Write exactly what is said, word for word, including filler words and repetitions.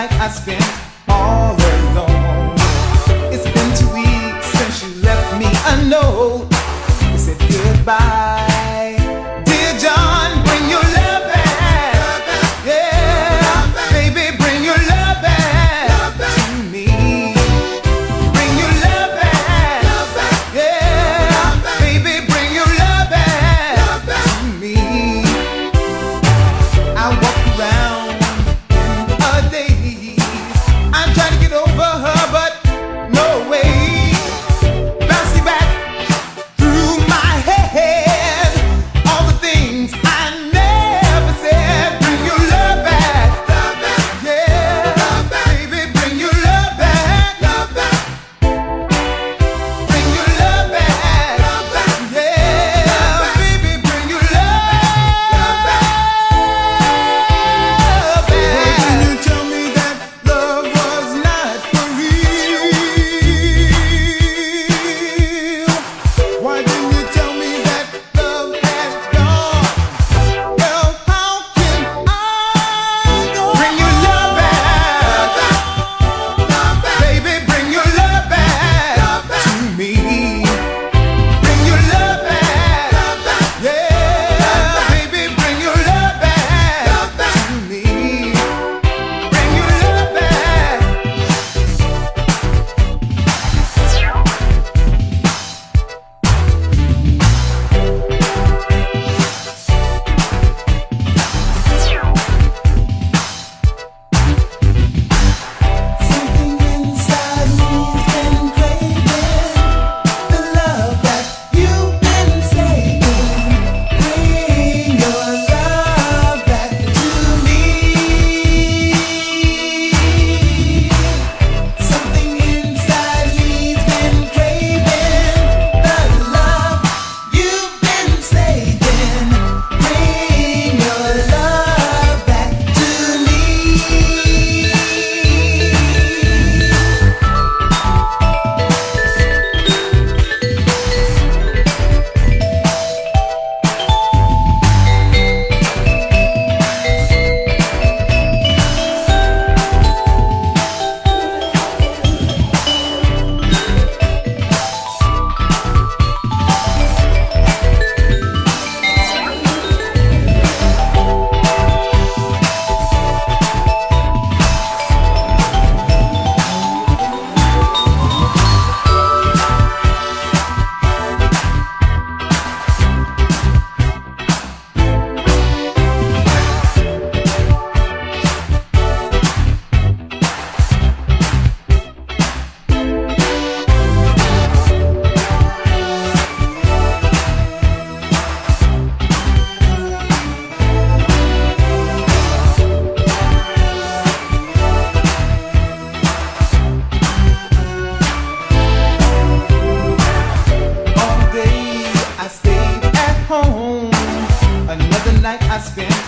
night I spent all alone. It's been two weeks since you left me a note. You said goodbye. Dear John, bring your love back. Yeah, baby, bring your love back to me. Bring your love back. Yeah, baby, bring your love back to me. I walk around in a daze. I'm trying to get over her, but no way. Bouncing back through my head, all the things I never said. Bring your love back, yeah, baby, bring your love back. Bring your love back, yeah, baby, bring your love back. Why didn't you tell me that love was not for real? Why didn't you tell me that love had gone? Well, how can I go? Bring your love back, baby, bring your love back to me. Bring your love back, yeah, baby, bring your love back to me. Bring your love back. Something inside me's been craving the love that you've been saving. Bring your love back to me. Something inside me's been craving the love you've been saving. Bring your love back to me. All day I stayed at home. Another night I spent